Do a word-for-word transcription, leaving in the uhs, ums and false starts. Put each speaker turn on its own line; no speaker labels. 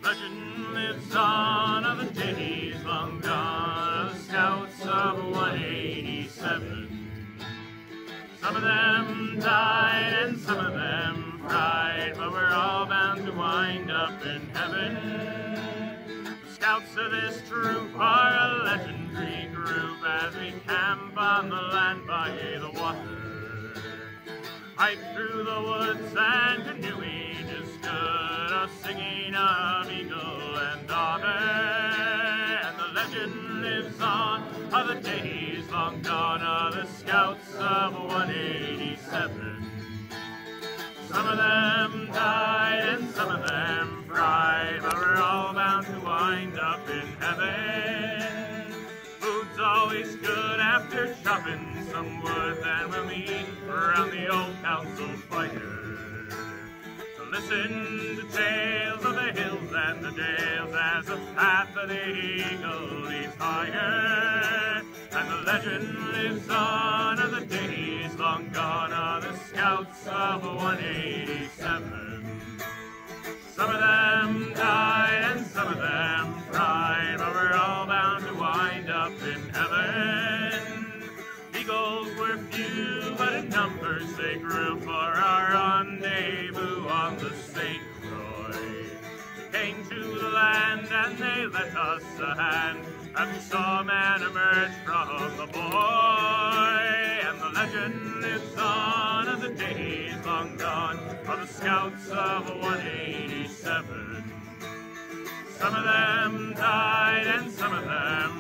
Legend lives on of the days long gone, of the scouts of one eighty-seven. Some of them died and some of them fried, but we're all bound to wind up in heaven. The scouts of this troop are a legendary group as we camp on the land by the water. Hike through the woods and canoeing is good, a singing of eagle and otter. And the legend lives on of the days long gone, of the scouts of one eighty-seven. Some of them died and some of them fried, but we're all bound to wind up in heaven. Food's always good after chopping some wood, then we'll meet around the old council fire to listen to tales of the hills and the dales as the path of the eagle leads higher. And the legend lives on of the days long gone, of the scouts of one eighty-seven. Some of them died and some of them fried, but we're all bound to wind up in heaven. Eagles were few, but in numbers they grew for our rendezvous on the Saint Croix. We came to the land and they lent us a hand, and we saw a man emerge from the boy. And the legend lives on of the days long gone, of the scouts of one eighty-seven. Some of them died and some of them